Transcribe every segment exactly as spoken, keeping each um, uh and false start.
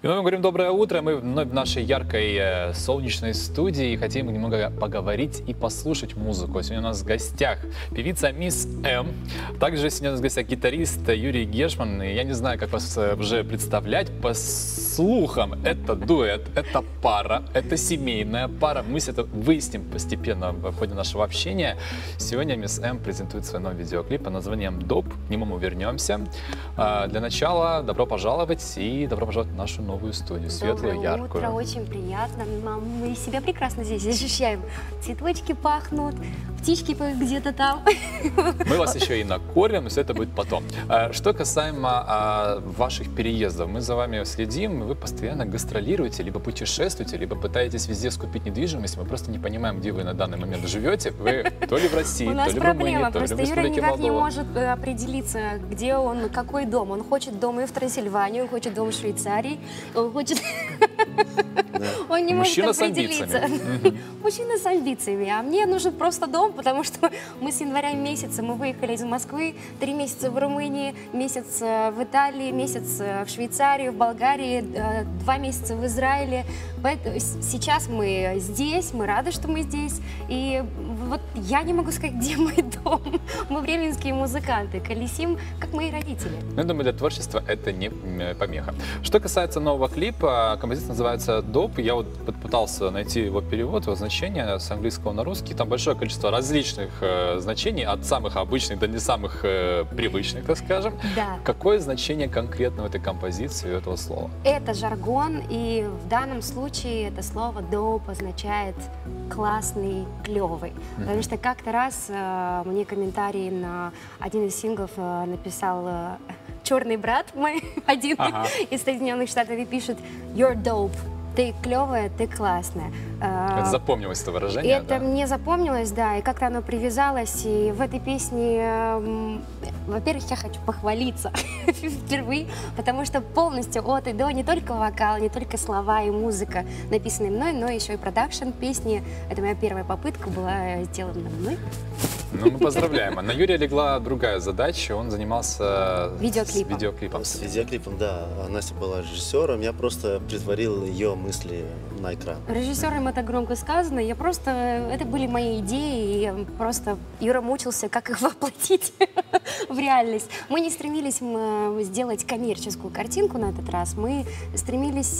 И мы говорим доброе утро. Мы вновь в нашей яркой э, солнечной студии и хотим немного поговорить и послушать музыку. Сегодня у нас в гостях певица Мисс М. Также сегодня у нас в гостях гитарист Юрий Гешман. И я не знаю, как вас уже представлять. По слухам, это дуэт, это пара, это семейная пара. Мы все это выясним постепенно в ходе нашего общения. Сегодня Мисс М презентует свой новый видеоклип под названием «Доп». К нему мы вернемся. А, для начала добро пожаловать и добро пожаловать в нашу новую студию, светлую, Доброе яркую. утро, очень приятно. Мы себя прекрасно здесь ощущаем. Цветочки пахнут, птички где-то там. Мы вас еще и накормим, но все это будет потом. Что касаемо а, ваших переездов, мы за вами следим, вы постоянно гастролируете, либо путешествуете, либо пытаетесь везде скупить недвижимость. Мы просто не понимаем, где вы на данный момент живете. Вы то ли в России, то ли в Румынии, то ли в Республике Молдова. Юра никак не может определиться, где он, какой дом. Он хочет дом и в Трансильвании, он хочет дом в Швейцарии, он хочет... Он не может определиться. Мужчина с амбициями. А мне нужен просто дом, потому что мы с января месяца, мы выехали из Москвы, три месяца в Румынии, месяц в Италии, месяц в Швейцарии, в Болгарии, два месяца в Израиле. Поэтому сейчас мы здесь, мы рады, что мы здесь. И вот я не могу сказать, где мой дом. Мы бременские музыканты, колесим, как мои родители. Я думаю, для творчества это не помеха. Что касается нового клипа, композиция называется «Доп». Я вот попытался найти его перевод, его значение с английского на русский. Там большое количество различных э, значений, от самых обычных до не самых э, привычных, так скажем. Да. Какое значение конкретно в этой композиции у этого слова? Это жаргон, и в данном случае это слово «доп» означает классный, клевый. Mm-hmm. Потому что как-то раз э, мне комментарий на один из синглов э, написал э, черный брат мой, один ага. из Соединенных Штатов, и пишет «You're dope». Ты клевая, ты классная. Это запомнилось, это выражение? Это да? мне запомнилось, да, и как-то оно привязалось. И в этой песне, э, во-первых, я хочу похвалиться впервые, потому что полностью от и до, не только вокал, не только слова и музыка, написанные мной, но еще и продакшн песни. Это моя первая попытка была сделана мной. Ну, мы поздравляем. А на Юрия легла другая задача, он занимался видеоклипом. С видеоклипом. С видеоклипом, да. Настя была режиссером, я просто притворил ее мысли на экран. Режиссером это громко сказано, я просто, это были мои идеи, и просто Юра мучился, как их воплотить в реальность. Мы не стремились сделать коммерческую картинку на этот раз, мы стремились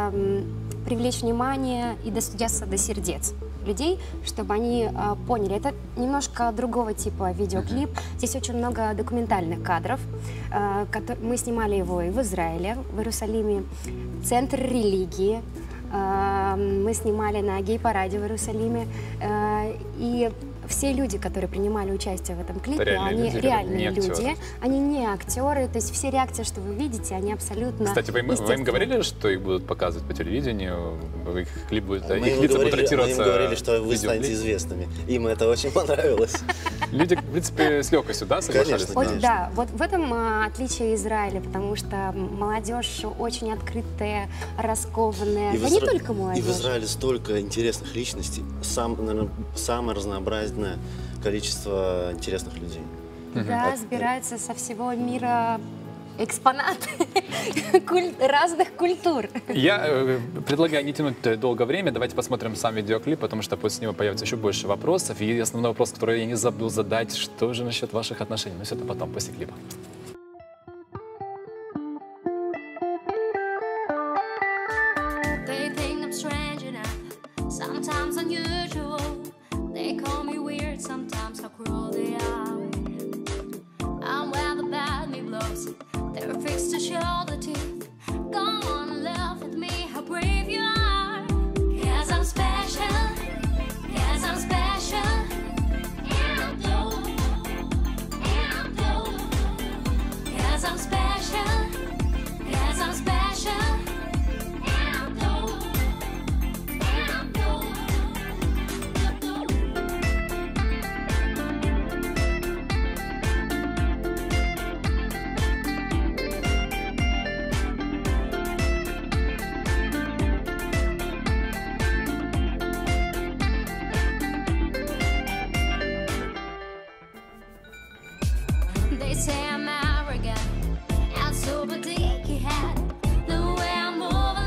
привлечь внимание и достучаться до сердец людей, чтобы они э, поняли. Это немножко другого типа видеоклип. Uh-huh. Здесь очень много документальных кадров. Э, который, мы снимали его и в Израиле, в Иерусалиме. Центр религии. Э, мы снимали на гей-параде в Иерусалиме. Э, и все люди, которые принимали участие в этом клипе, реальные они люди, реальные люди, они не актеры, то есть все реакции, что вы видите, они абсолютно Кстати, вы, вы им говорили, что их будут показывать по телевидению, их клип будет, мы их лица говорили, будут тратироваться? Мы им говорили, что вы станете известными, им это очень понравилось. Люди, в принципе, с легкостью, да, соглашались? Конечно, вот, да, вот в этом а, отличие Израиля, потому что молодежь очень открытая, раскованная, и да Изра... не только молодежь. И в Израиле столько интересных личностей, сам, наверное, самое разнообразное количество интересных людей. Да, От... собираются со всего мира экспонаты Куль... разных культур. Я э, предлагаю не тянуть долгое время, давайте посмотрим сам видеоклип, потому что после него появится еще больше вопросов. И основной вопрос, который я не забыл задать, что же насчет ваших отношений? Но все это потом, после клипа. Sometimes how cruel they are, and where the bad me blows, they're fixed to show the teeth. Go on and laugh at me, how brave you are. Cause I'm special, cause I'm special. And I'm dope, and I'm dope. Cause I'm special, cause I'm special. And I'm dope, and I'm dope. They say I'm arrogant and super dicky head. The way I move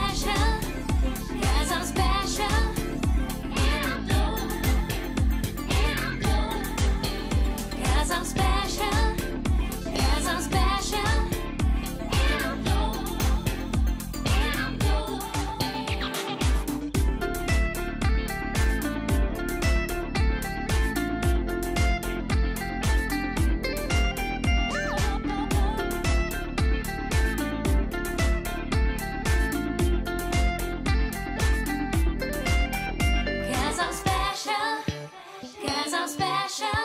special, 'cause I'm special. And I'm blue, and I'm blue. 'Cause I'm special, 'cause I'm special. And I'm blue, and I'm blue. Cause I'm special, cause I'm special.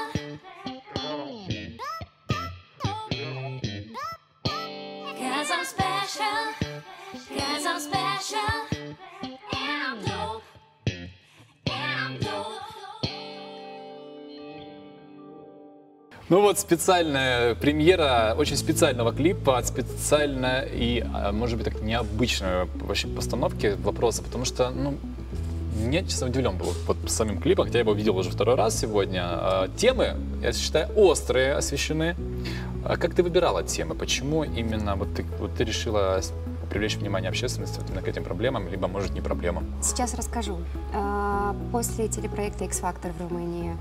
Cause I'm special, cause I'm special. And I'm dope, and I'm dope. Ну вот специальная премьера очень специального клипа, от специально и, а, может быть, так необычной вообще постановки вопроса, потому что, ну, я, честно, удивлен был вот самим клипом, хотя я его видел уже второй раз сегодня. А, темы, я считаю, острые освещены. А как ты выбирала темы? Почему именно вот ты, вот ты решила привлечь внимание общественности вот именно к этим проблемам, либо, может, не проблемам? Сейчас расскажу. А, После телепроекта X-Factor в Румынии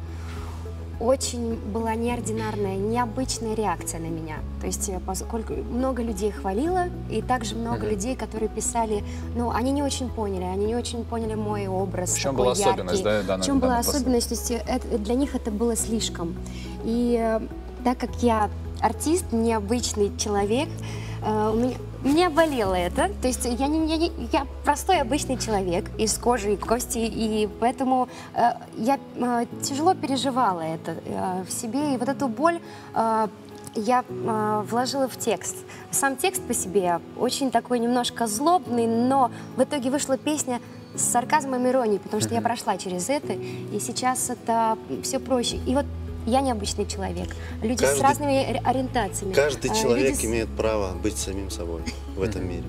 очень была неординарная, необычная реакция на меня. То есть, э, поскольку много людей хвалило, и также много Мгм. людей, которые писали, ну, они не очень поняли, они не очень поняли мой образ. В чем такой была особенность, яркий. да, данной- В чем была данной постановки? особенность? То есть, это- для них это было слишком. И э, так как я артист, необычный человек, э, у меня, меня болело это. То есть я, не, я, не- я простой обычный человек из кожи и кости, и поэтому э, я э, тяжело переживала это э, в себе, и вот эту боль э, я э, вложила в текст. Сам текст по себе очень такой немножко злобный, но в итоге вышла песня с сарказмом и иронией, потому что я прошла через это, и сейчас это все проще. И вот я необычный человек. Люди с Каждый- разными ори- ориентациями. Каждый А, человек люди с- имеет право быть самим собой в этом мире.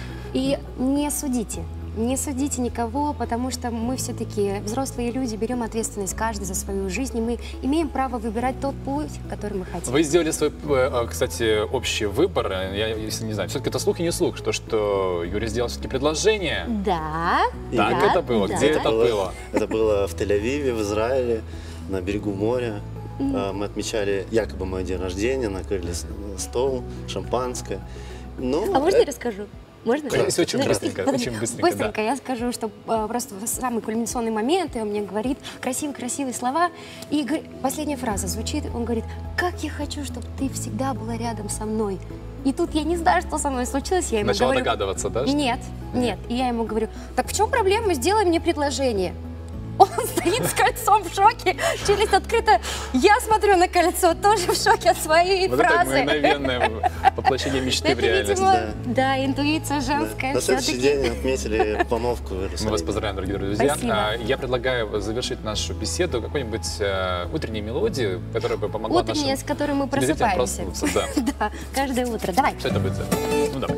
И не судите. Не судите никого, потому что мы все-таки взрослые люди, берем ответственность каждый за свою жизнь, и мы имеем право выбирать тот путь, который мы хотим. Вы сделали свой, э, кстати, общий выбор. Я, если не знаю, все-таки это слух и не слух, то, что Юрий сделал все-таки предложение. Да. Так да, это было? да. Где это было? Это было в Тель-Авиве, в Израиле, на берегу моря. А, Мы отмечали якобы мой день рождения, накрыли с- стол, шампанское. Ну, А можно я это- расскажу? Можно? Конечно, если очень Ну, быстренько, подожди, очень быстренько, да. быстренько я скажу, что э, просто в самый кульминационный момент, и он мне говорит красивые-красивые слова, и говорит- последняя фраза звучит, он говорит: как я хочу, чтобы ты всегда была рядом со мной. И тут я не знаю, что со мной случилось, я ему Начала говорю... догадываться, да? что- Нет, нет. И я ему говорю: так в чем проблема, сделай мне предложение. Он стоит с кольцом в шоке, челюсть открыта. Я смотрю на кольцо, тоже в шоке от своей Вот это фразы. мгновенное воплощение мечты в Это, реальность. видимо, да. да, интуиция Да. женская. На следующий всё-таки. день отметили помолвку в Мы Иерусалиме. вас поздравляем, дорогие друзья. Спасибо. А, Я предлагаю завершить нашу беседу какой-нибудь э, утренней мелодией, которая бы помогла Утренняя, нашим с которой мы телезрителям просыпаемся. проснуться. Да. Да, каждое утро. Давай. Что это будет? за- Ну, давай.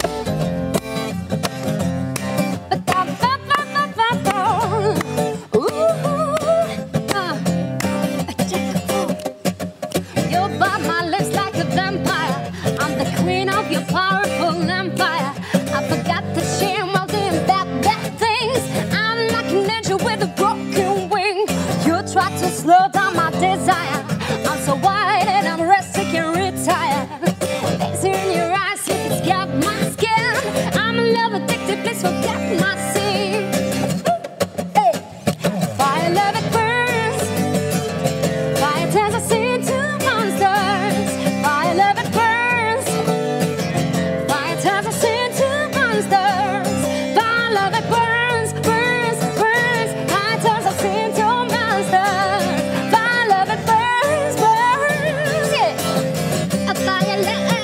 You're by my lips like a vampire. I'm the queen of your powerful empire. I forgot to share my doing bad, bad things. I'm like an angel with a broken wing. You try to slow down my desire. I'm so wide and I'm resting and retired. It's in your eyes, you can scab my skin. I'm in love addicted, please forget my sin. Hey, fire love it burns. Fire turns us into monsters. Fire love it burns. Fire turns us into monsters. Fire love it burns, burns, burns. Fire turns us into monsters. Fire love it burns, burns. Yeah. A fire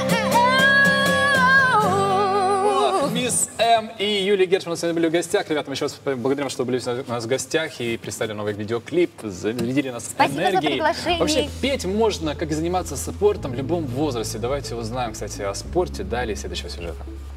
Ох, love. Мисс М и Юлия Гершман сегодня были в гостях. Ребята, мы еще раз благодарим, что были у нас в гостях и представили новый видеоклип, зарядили нас Спасибо за энергией. приглашение. Вообще, петь можно, как и заниматься спортом в любом возрасте. Давайте узнаем, кстати, о спорте далее из следующего сюжета.